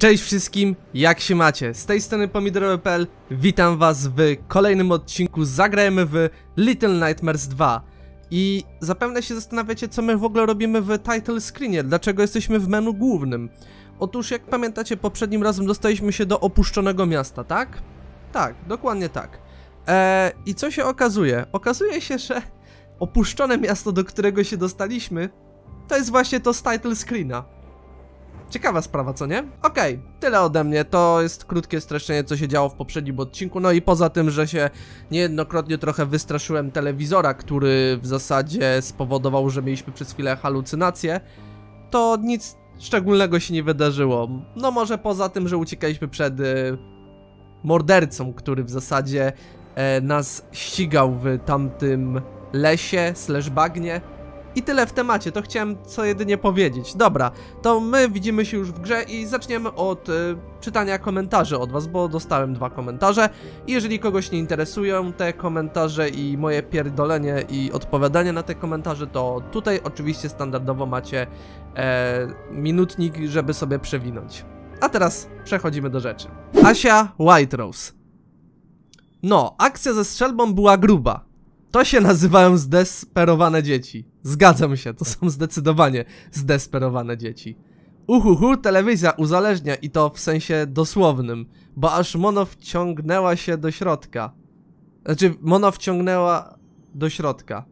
Cześć wszystkim, jak się macie? Z tej strony Pomidorowy.pl. Witam was w kolejnym odcinku. Zagrajmy w Little Nightmares 2. I zapewne się zastanawiacie, co my w ogóle robimy w title screenie. Dlaczego jesteśmy w menu głównym? Otóż, jak pamiętacie, poprzednim razem dostaliśmy się do opuszczonego miasta, tak? Tak, dokładnie tak. I co się okazuje? Okazuje się, że opuszczone miasto, do którego się dostaliśmy, to jest właśnie to z title screena. Ciekawa sprawa, co nie? Okej, tyle ode mnie, to jest krótkie streszczenie, co się działo w poprzednim odcinku. No i poza tym, że się niejednokrotnie trochę wystraszyłem telewizora, który w zasadzie spowodował, że mieliśmy przez chwilę halucynacje, to nic szczególnego się nie wydarzyło. No może poza tym, że uciekaliśmy przed mordercą, który w zasadzie nas ścigał w tamtym lesie / bagnie. I tyle w temacie, to chciałem co jedynie powiedzieć. Dobra, to my widzimy się już w grze i zaczniemy od czytania komentarzy od was, bo dostałem 2 komentarze. I jeżeli kogoś nie interesują te komentarze i moje pierdolenie i odpowiadanie na te komentarze, to tutaj oczywiście standardowo macie minutnik, żeby sobie przewinąć. A teraz przechodzimy do rzeczy. Asia White Rose. No, akcja ze strzelbą była gruba. To się nazywają zdesperowane dzieci. Zgadzam się, to są zdecydowanie zdesperowane dzieci. Telewizja uzależnia i to w sensie dosłownym, bo aż Mono wciągnęła się do środka. Znaczy, Mono wciągnęła do środka.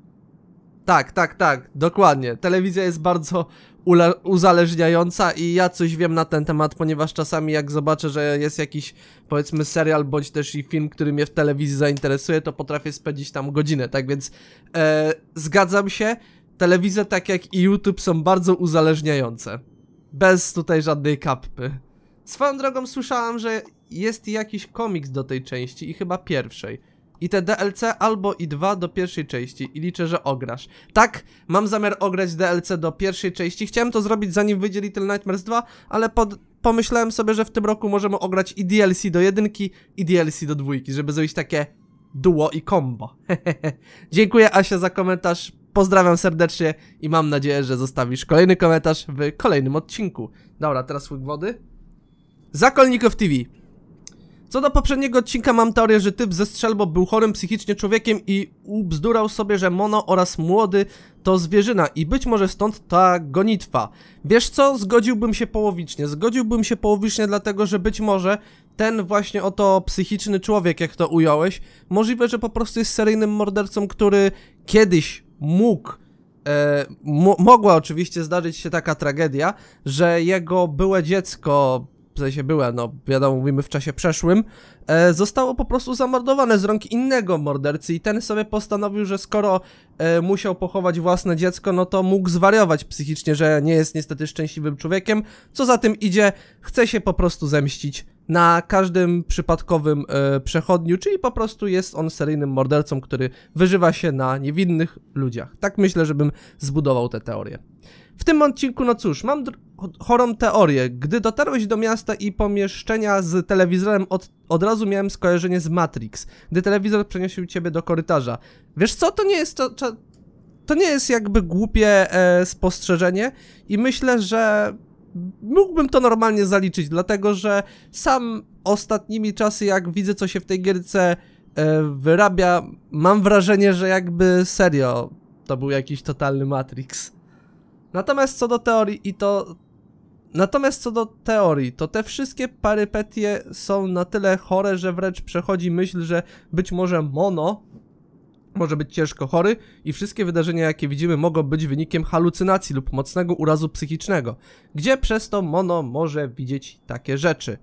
Tak, dokładnie. Telewizja jest bardzo uzależniająca i ja coś wiem na ten temat, ponieważ czasami jak zobaczę, że jest jakiś, powiedzmy, serial, bądź też i film, który mnie w telewizji zainteresuje, to potrafię spędzić tam godzinę, tak więc zgadzam się, telewizja tak jak i YouTube są bardzo uzależniające. Bez tutaj żadnej kapy. Swoją drogą słyszałem, że jest jakiś komiks do tej części i chyba pierwszej. I te DLC albo i 2 do pierwszej części i liczę, że ograsz. Tak, mam zamiar ograć DLC do pierwszej części. Chciałem to zrobić zanim wyjdzie Little Nightmares 2, ale pomyślałem sobie, że w tym roku możemy ograć i DLC do 1 i DLC do 2, żeby zrobić takie duo i combo. Dziękuję, Asia, za komentarz. Pozdrawiam serdecznie i mam nadzieję, że zostawisz kolejny komentarz w kolejnym odcinku. Dobra, teraz łyk wody. Zakolnikow TV. Co do poprzedniego odcinka mam teorię, że typ ze strzelbą był chorym psychicznie człowiekiem i ubzdurał sobie, że Mono oraz młody to zwierzyna i być może stąd ta gonitwa. Wiesz co? Zgodziłbym się połowicznie, dlatego że być może ten właśnie oto psychiczny człowiek, jak to ująłeś, możliwe, że po prostu jest seryjnym mordercą, który kiedyś mogła oczywiście zdarzyć się taka tragedia, że jego byłe dziecko, w sensie była, no wiadomo, mówimy w czasie przeszłym, zostało po prostu zamordowane z rąk innego mordercy i ten sobie postanowił, że skoro musiał pochować własne dziecko, no to mógł zwariować psychicznie, że nie jest niestety szczęśliwym człowiekiem, co za tym idzie, chce się po prostu zemścić na każdym przypadkowym przechodniu, czyli po prostu jest on seryjnym mordercą, który wyżywa się na niewinnych ludziach. Tak myślę, żebym zbudował tę teorię. W tym odcinku, no cóż, mam chorą teorię. Gdy dotarłeś do miasta i pomieszczenia z telewizorem, od razu miałem skojarzenie z Matrix. Gdy telewizor przeniósł ciebie do korytarza. Wiesz co, to nie jest jakby głupie spostrzeżenie i myślę, że mógłbym to normalnie zaliczyć, dlatego że sam ostatnimi czasy, jak widzę, co się w tej gierce wyrabia, mam wrażenie, że jakby serio to był jakiś totalny Matrix. Natomiast co do teorii, to te wszystkie perypetie są na tyle chore, że wręcz przechodzi myśl, że być może Mono może być ciężko chory i wszystkie wydarzenia, jakie widzimy, mogą być wynikiem halucynacji lub mocnego urazu psychicznego, gdzie przez to Mono może widzieć takie rzeczy.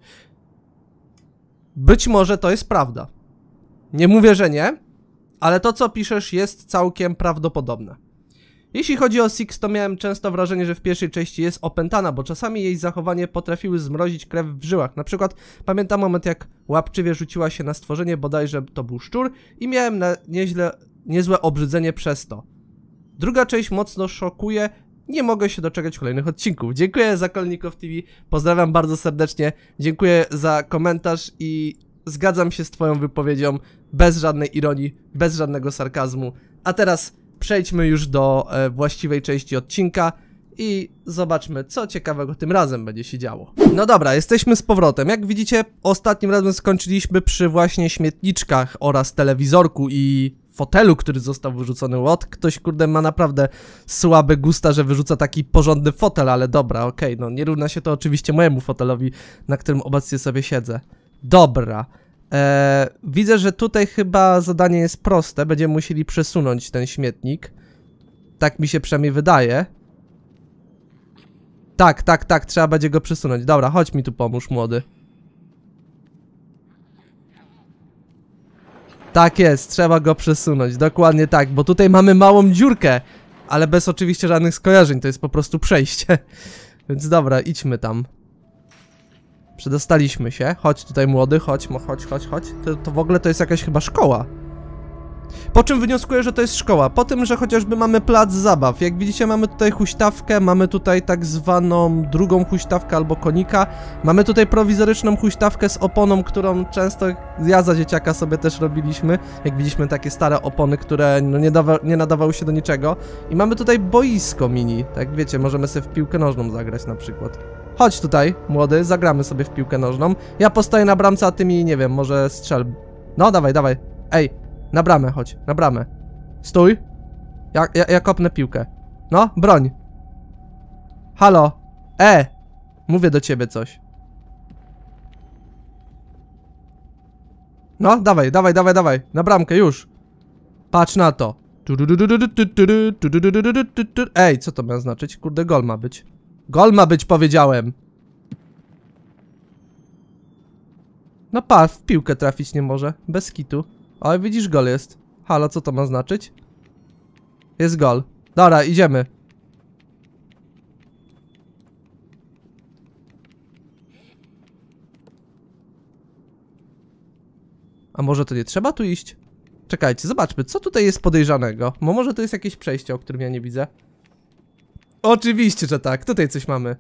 Być może to jest prawda. Nie mówię, że nie, ale to, co piszesz, jest całkiem prawdopodobne. Jeśli chodzi o Six, to miałem często wrażenie, że w pierwszej części jest opętana, bo czasami jej zachowanie potrafiły zmrozić krew w żyłach. Na przykład pamiętam moment, jak łapczywie rzuciła się na stworzenie, bodajże to był szczur, i miałem niezłe obrzydzenie przez to. Druga część mocno szokuje, nie mogę się doczekać kolejnych odcinków. Dziękuję za Kolnikow TV, pozdrawiam bardzo serdecznie, dziękuję za komentarz i zgadzam się z twoją wypowiedzią, bez żadnej ironii, bez żadnego sarkazmu. A teraz przejdźmy już do właściwej części odcinka i zobaczmy, co ciekawego tym razem będzie się działo. No dobra, jesteśmy z powrotem. Jak widzicie, ostatnim razem skończyliśmy przy właśnie śmietniczkach oraz telewizorku i fotelu, który został wyrzucony. Ktoś, kurde, ma naprawdę słabe gusta, że wyrzuca taki porządny fotel, ale dobra, okej, no nie równa się to oczywiście mojemu fotelowi, na którym obecnie sobie siedzę. Dobra. Widzę, że tutaj chyba zadanie jest proste. Będziemy musieli przesunąć ten śmietnik. Tak mi się przynajmniej wydaje. Tak, trzeba będzie go przesunąć. Dobra, chodź mi tu pomóż, młody. Tak jest, trzeba go przesunąć, dokładnie tak, bo tutaj mamy małą dziurkę, ale bez oczywiście żadnych skojarzeń, to jest po prostu przejście. Więc dobra, idźmy tam. Przedostaliśmy się. Chodź tutaj, młody, chodź. To w ogóle to jest jakaś chyba szkoła. Po czym wnioskuję, że to jest szkoła? Po tym, że chociażby mamy plac zabaw. Jak widzicie, mamy tutaj huśtawkę, mamy tutaj tak zwaną drugą huśtawkę albo konika. Mamy tutaj prowizoryczną huśtawkę z oponą, którą często ja za dzieciaka sobie też robiliśmy. Jak widzieliśmy takie stare opony, które no nie nadawały się do niczego. I mamy tutaj boisko mini. Tak wiecie, możemy sobie w piłkę nożną zagrać na przykład. Chodź tutaj, młody, zagramy sobie w piłkę nożną. Ja postoję na bramce, a ty mi, nie wiem, może strzel. No, dawaj. Ej, na bramę chodź, na bramę. Stój. Ja kopnę piłkę. No, broń. Halo. Mówię do ciebie coś. No, dawaj. Na bramkę, już. Patrz na to. Ej, co to ma znaczyć? Kurde, gol ma być. Gol ma być, powiedziałem. No pa, w piłkę trafić nie może. Bez kitu. O, widzisz, gol jest. Halo, co to ma znaczyć? Jest gol. Dobra, idziemy. A może to nie trzeba tu iść? Czekajcie, zobaczmy, co tutaj jest podejrzanego. Bo może to jest jakieś przejście, o którym ja nie widzę. Oczywiście, że tak. Tutaj coś mamy.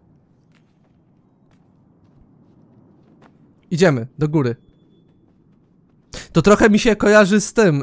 Idziemy, do góry. To trochę mi się kojarzy z tym,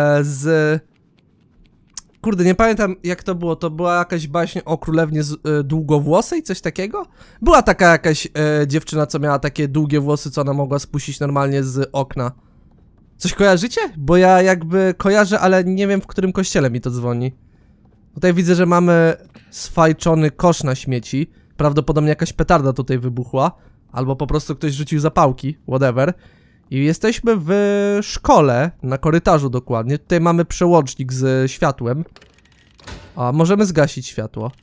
Kurde, nie pamiętam jak to było. To była jakaś baśń o królewnie długowłosej, coś takiego? Była taka jakaś dziewczyna, co miała takie długie włosy, co ona mogła spuścić normalnie z okna. Coś kojarzycie? Bo ja jakby kojarzę, ale nie wiem, w którym kościele mi to dzwoni. Tutaj widzę, że mamy sfajczony kosz na śmieci. Prawdopodobnie jakaś petarda tutaj wybuchła. Albo po prostu ktoś rzucił zapałki, whatever. I jesteśmy w szkole, na korytarzu dokładnie. Tutaj mamy przełącznik z światłem. A możemy zgasić światło.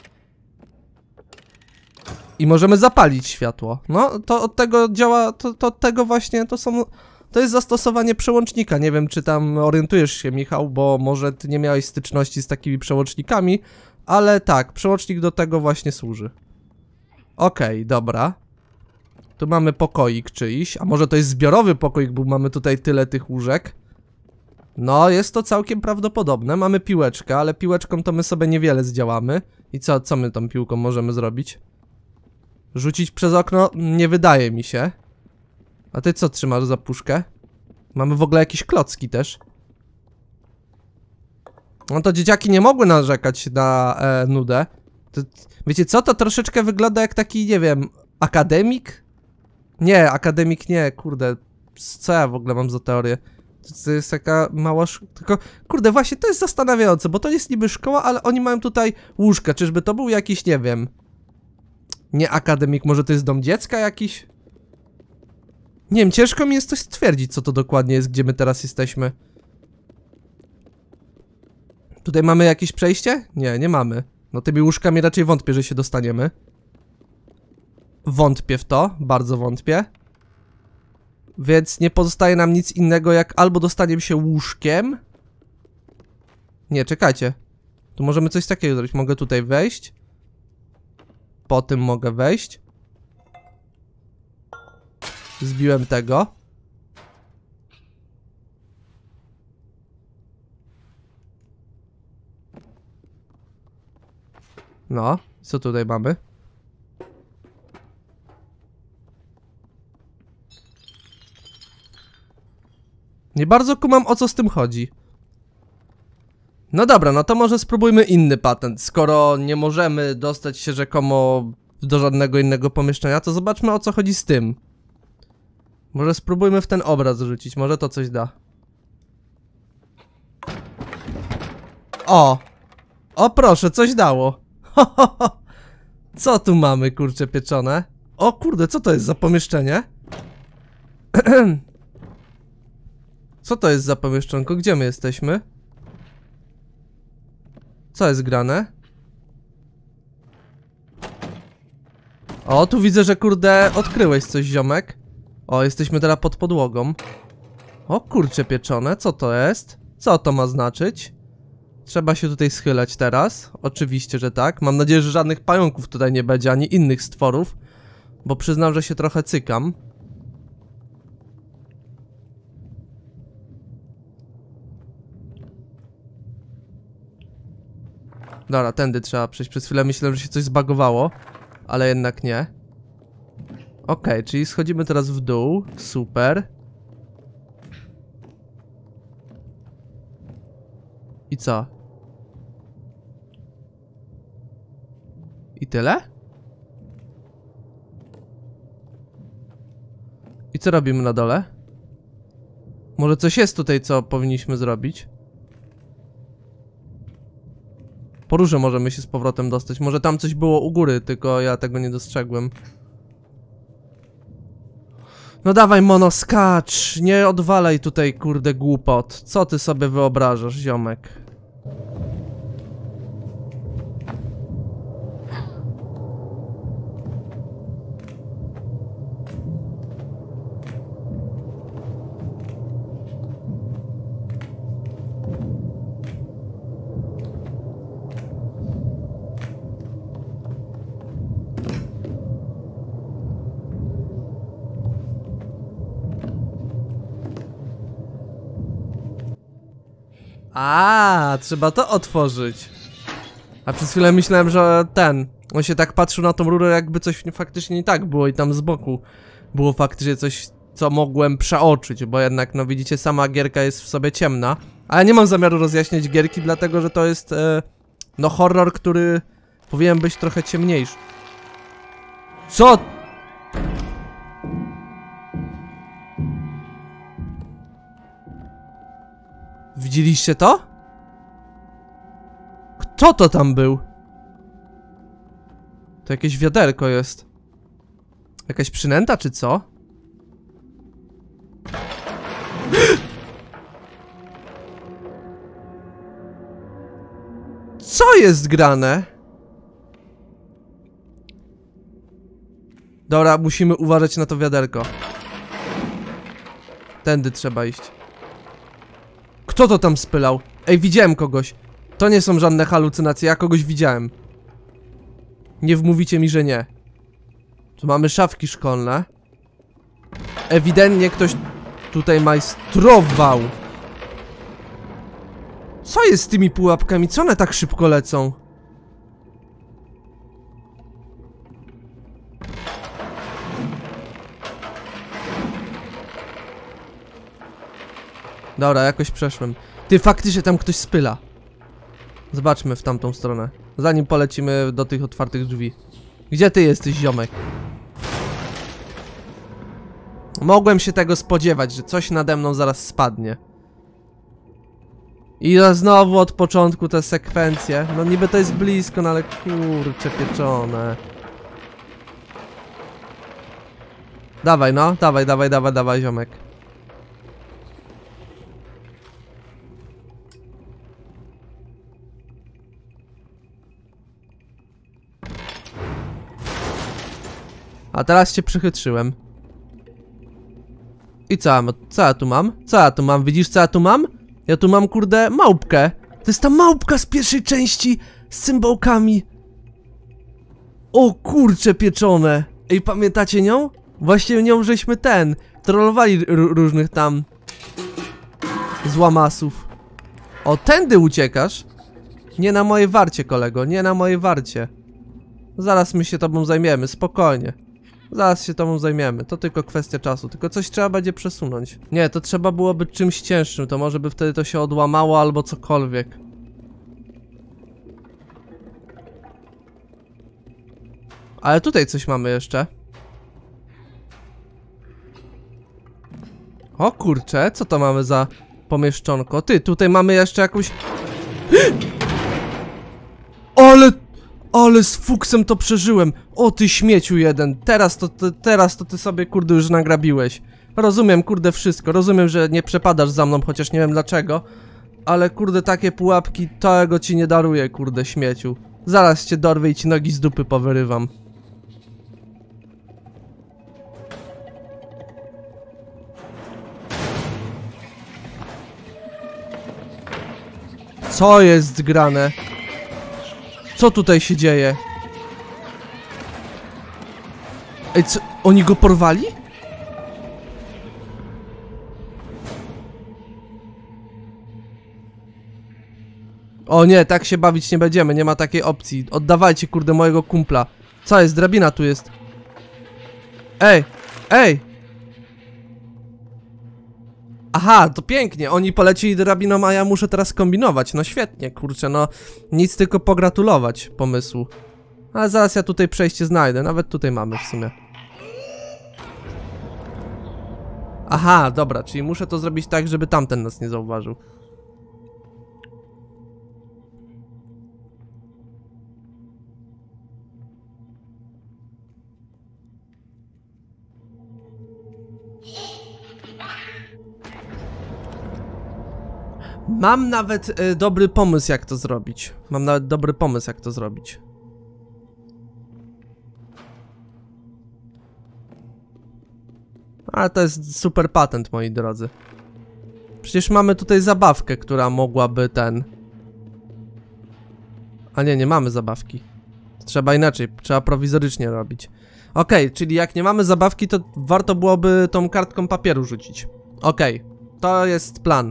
I możemy zapalić światło. No, to od tego działa, to od tego właśnie, to jest zastosowanie przełącznika. Nie wiem, czy tam orientujesz się, Michał, bo może ty nie miałeś styczności z takimi przełącznikami. Ale tak, przełącznik do tego właśnie służy. Okej, dobra. Tu mamy pokoik czyjś, a może to jest zbiorowy pokoik, bo mamy tutaj tyle tych łóżek. No, jest to całkiem prawdopodobne. Mamy piłeczkę, ale piłeczką to my sobie niewiele zdziałamy. I co my tą piłką możemy zrobić? Rzucić przez okno? Nie wydaje mi się. A ty co trzymasz za puszkę? Mamy w ogóle jakieś klocki też. No to dzieciaki nie mogły narzekać na nudę. Wiecie co? To troszeczkę wygląda jak taki, nie wiem, akademik? Nie, akademik nie, kurde. Co ja w ogóle mam za teorię? To jest taka mała tylko, kurde, właśnie to jest zastanawiające, bo to jest niby szkoła, ale oni mają tutaj łóżka. Czyżby to był jakiś, nie wiem... Nie akademik, może to jest dom dziecka jakiś? Nie wiem, ciężko mi jest coś stwierdzić, co to dokładnie jest, gdzie my teraz jesteśmy. Tutaj mamy jakieś przejście? Nie, nie mamy. No tymi łóżkami raczej wątpię, że się dostaniemy. Wątpię w to, bardzo wątpię. Więc nie pozostaje nam nic innego jak albo dostaniemy się łóżkiem. Nie, czekajcie. Tu możemy coś takiego zrobić. Mogę tutaj wejść. Po tym mogę wejść. Zbiłem tego. No, co tutaj mamy? Nie bardzo kumam, o co z tym chodzi. No dobra, no to może spróbujmy inny patent. Skoro nie możemy dostać się rzekomo do żadnego innego pomieszczenia, to zobaczmy, o co chodzi z tym. Może spróbujmy w ten obraz rzucić, może to coś da. O! O proszę, coś dało. Co tu mamy, kurcze pieczone? O kurde, co to jest za pomieszczenie? Co to jest za pomieszczonko? Gdzie my jesteśmy? Co jest grane? O, tu widzę, że kurde odkryłeś coś, ziomek. O, jesteśmy teraz pod podłogą. O kurcze pieczone, co to jest? Co to ma znaczyć? Trzeba się tutaj schylać teraz. Oczywiście, że tak. Mam nadzieję, że żadnych pająków tutaj nie będzie, ani innych stworów. Bo przyznam, że się trochę cykam. Dobra, tędy trzeba przejść. Przez chwilę myślałem, że się coś zbagowało. Ale jednak nie. Okej, czyli schodzimy teraz w dół. Super. I co? I tyle? I co robimy na dole? Może coś jest tutaj, co powinniśmy zrobić? Po róże możemy się z powrotem dostać. Może tam coś było u góry, tylko ja tego nie dostrzegłem. No dawaj, Mono, skacz! Nie odwalaj tutaj, kurde, głupot. Co ty sobie wyobrażasz, ziomek? A, trzeba to otworzyć. A przez chwilę myślałem, że on się tak patrzył na tą rurę, jakby coś faktycznie nie tak było i tam z boku było faktycznie coś, co mogłem przeoczyć, bo jednak, no widzicie, sama gierka jest w sobie ciemna. Ale nie mam zamiaru rozjaśniać gierki, dlatego że to jest, no horror, który powinien być trochę ciemniejszy. Co? Widzieliście to? Kto to tam był? To jakieś wiaderko jest. Jakaś przynęta czy co? Co jest grane? Dobra, musimy uważać na to wiaderko. Tędy trzeba iść. Kto to tam spylał? Ej, widziałem kogoś. To nie są żadne halucynacje, ja kogoś widziałem. Nie wmówicie mi, że nie. Tu mamy szafki szkolne. Ewidentnie ktoś tutaj majstrował. Co jest z tymi pułapkami? Co one tak szybko lecą? Dobra, jakoś przeszłem. Ty, faktycznie tam ktoś spyla. Zobaczmy w tamtą stronę, zanim polecimy do tych otwartych drzwi. Gdzie ty jesteś, ziomek? Mogłem się tego spodziewać, że coś nade mną zaraz spadnie. I znowu od początku te sekwencje. No niby to jest blisko, no ale kurcze pieczone. Dawaj, no, dawaj, ziomek. A teraz cię przychytrzyłem. I co ja tu mam? Co ja tu mam? Widzisz, co ja tu mam? Ja tu mam, kurde, małpkę. To jest ta małpka z pierwszej części z cymbałkami. O kurcze pieczone. Ej, pamiętacie nią? Właśnie nią żeśmy trollowali różnych tam złamasów. O, tędy uciekasz? Nie na mojej warcie, kolego, nie na mojej warcie. Zaraz my się tobą zajmiemy, spokojnie. Zaraz się tobą zajmiemy, to tylko kwestia czasu, tylko coś trzeba będzie przesunąć. Nie, to trzeba byłoby czymś cięższym, to może by wtedy to się odłamało albo cokolwiek. Ale tutaj coś mamy jeszcze. O kurczę, co to mamy za pomieszczonko? Ty, tutaj mamy jeszcze jakąś... Ale z fuksem to przeżyłem. O ty śmieciu jeden. Teraz to ty sobie kurde już nagrabiłeś. Rozumiem kurde wszystko. Rozumiem, że nie przepadasz za mną, chociaż nie wiem dlaczego. Ale kurde takie pułapki tego ci nie daruję kurde śmieciu. Zaraz cię dorwę i ci nogi z dupy powyrywam. Co jest grane? Co tutaj się dzieje? Ej, co? Oni go porwali? O nie, tak się bawić nie będziemy, nie ma takiej opcji. Oddawajcie kurde mojego kumpla. Co jest? Drabina tu jest. Ej! Ej! Aha, to pięknie, oni polecili drabiną, a ja muszę teraz kombinować. No świetnie, kurczę, no nic tylko pogratulować pomysłu. Ale zaraz ja tutaj przejście znajdę, nawet tutaj mamy w sumie. Aha, dobra, czyli muszę to zrobić tak, żeby tamten nas nie zauważył. Mam nawet dobry pomysł jak to zrobić. Ale to jest super patent, moi drodzy. Przecież mamy tutaj zabawkę, która mogłaby A nie mamy zabawki. Trzeba inaczej, trzeba prowizorycznie robić. Okej, czyli jak nie mamy zabawki, to warto byłoby tą kartką papieru rzucić. Okej, to jest plan,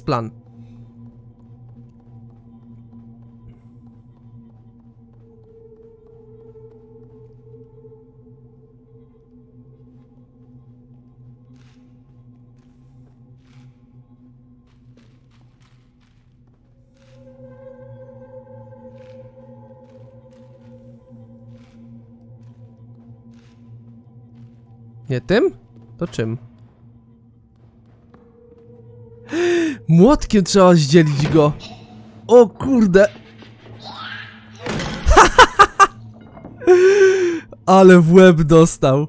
Nie tym? To czym? Młotkiem trzeba zdzielić go. O kurde. Ale w łeb dostał.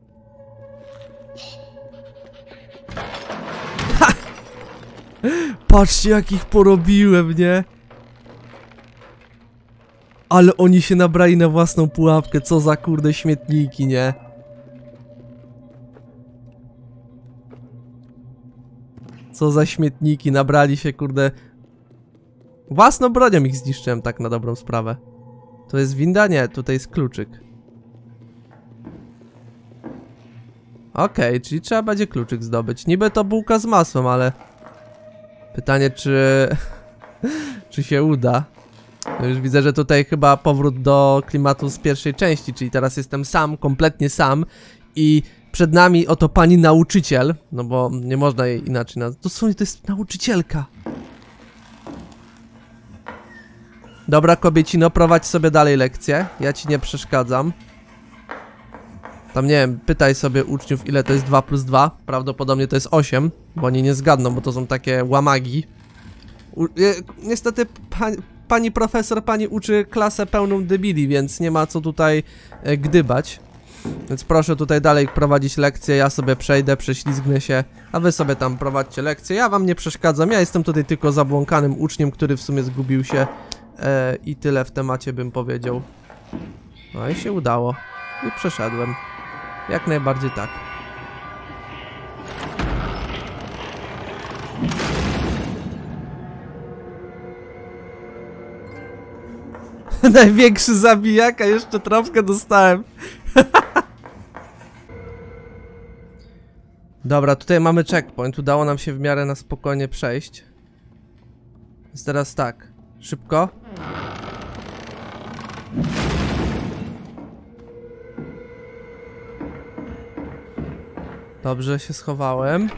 Patrzcie jak ich porobiłem, nie? Ale oni się nabrali na własną pułapkę. Co za kurde śmietniki, nie? Co za śmietniki, nabrali się, kurde. Własną bronią ich zniszczyłem, tak na dobrą sprawę. To jest winda? Nie, tutaj jest kluczyk. Okej, czyli trzeba będzie kluczyk zdobyć. Niby to bułka z masłem, ale... Pytanie, czy się uda. No już widzę, że tutaj chyba powrót do klimatu z pierwszej części, czyli teraz jestem sam, kompletnie sam. I przed nami oto pani nauczyciel, no bo nie można jej inaczej nazwać. Dosłownie to jest nauczycielka. Dobra, kobiecino, prowadź sobie dalej lekcję. Ja ci nie przeszkadzam. Tam nie wiem, pytaj sobie uczniów, ile to jest 2 plus 2. Prawdopodobnie to jest 8, bo oni nie zgadną, bo to są takie łamagi. Niestety pani profesor, pani uczy klasę pełną debili, więc nie ma co tutaj gdybać. Więc proszę tutaj dalej prowadzić lekcję, ja sobie przejdę, prześlizgnę się, a wy sobie tam prowadźcie lekcję. Ja wam nie przeszkadzam, ja jestem tutaj tylko zabłąkanym uczniem, który w sumie zgubił się i tyle w temacie bym powiedział. No i się udało. I przeszedłem. Jak najbardziej tak. Największy zabijaka, jeszcze trofkę dostałem. Dobra, tutaj mamy checkpoint, udało nam się w miarę na spokojnie przejść. Więc teraz tak, szybko. Dobrze, się schowałem.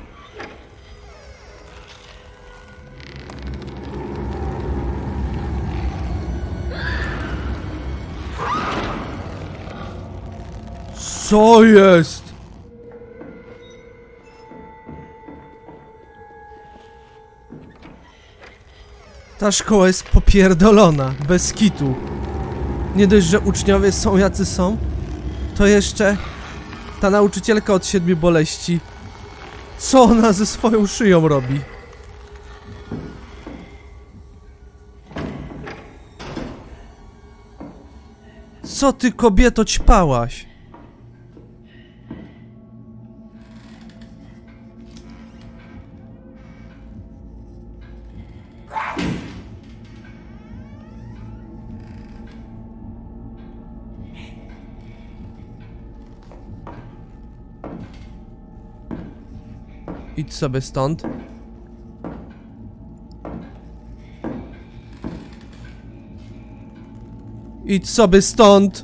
Co jest? Ta szkoła jest popierdolona, bez kitu. Nie dość, że uczniowie są jacy są, to jeszcze ta nauczycielka od 7 boleści. Co ona ze swoją szyją robi? Co ty, kobieto, ćpałaś? Idź sobie stąd. Idź sobie stąd.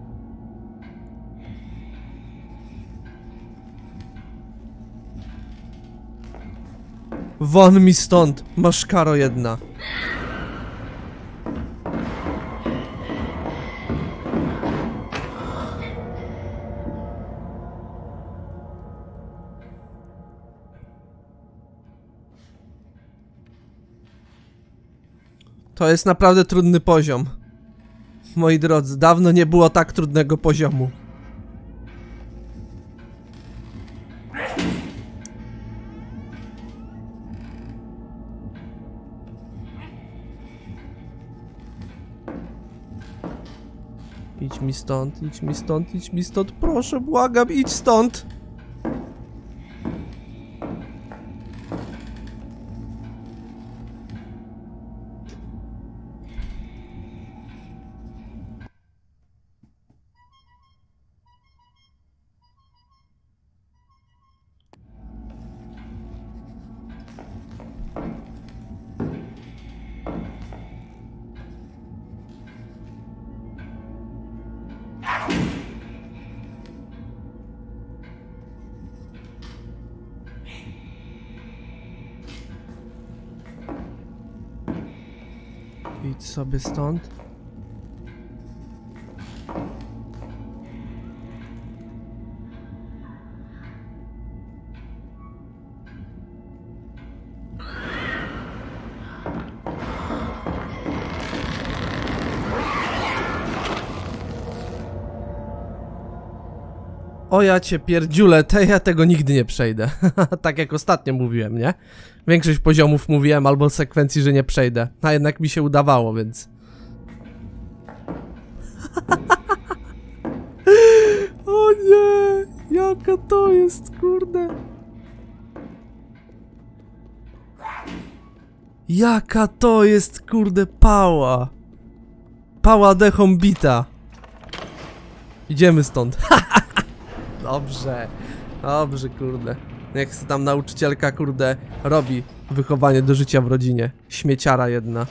Won mi stąd, maszkaro jedna. To jest naprawdę trudny poziom. Moi drodzy, dawno nie było tak trudnego poziomu. Idź mi stąd, idź mi stąd, idź mi stąd, proszę, błagam, idź stąd! Idź sobie stąd. O ja cię pierdziule, ja tego nigdy nie przejdę. Tak jak ostatnio mówiłem, nie? Większość poziomów mówiłem albo sekwencji, że nie przejdę. A jednak mi się udawało, więc... O nie! Jaka to jest, kurde! Jaka to jest, kurde, pała! Pała dechą bita! Idziemy stąd. Dobrze. Dobrze, kurde. Niech se tam nauczycielka, kurde, robi wychowanie do życia w rodzinie. Śmieciara jedna.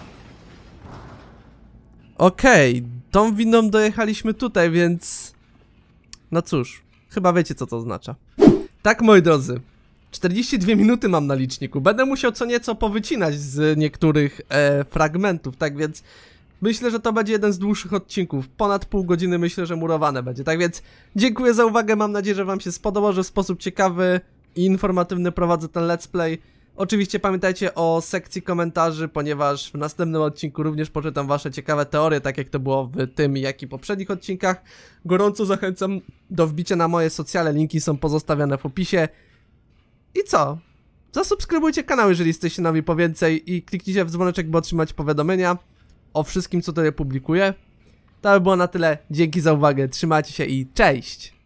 Okej, tą windą dojechaliśmy tutaj, więc... No cóż, chyba wiecie, co to oznacza. Tak, moi drodzy, 42 minuty mam na liczniku. Będę musiał co nieco powycinać z niektórych fragmentów, tak więc... Myślę, że to będzie jeden z dłuższych odcinków. Ponad pół godziny myślę, że murowane będzie. Tak więc dziękuję za uwagę. Mam nadzieję, że wam się spodobało, że w sposób ciekawy i informatywny prowadzę ten let's play. Oczywiście pamiętajcie o sekcji komentarzy, ponieważ w następnym odcinku również poczytam wasze ciekawe teorie, tak jak to było w tym, jak i poprzednich odcinkach. Gorąco zachęcam do wbicia na moje socjale, linki są pozostawione w opisie. I co? Zasubskrybujcie kanał, jeżeli jesteście nowi po więcej i kliknijcie w dzwoneczek, by otrzymać powiadomienia o wszystkim, co tutaj publikuję. To by było na tyle. Dzięki za uwagę, trzymajcie się i cześć!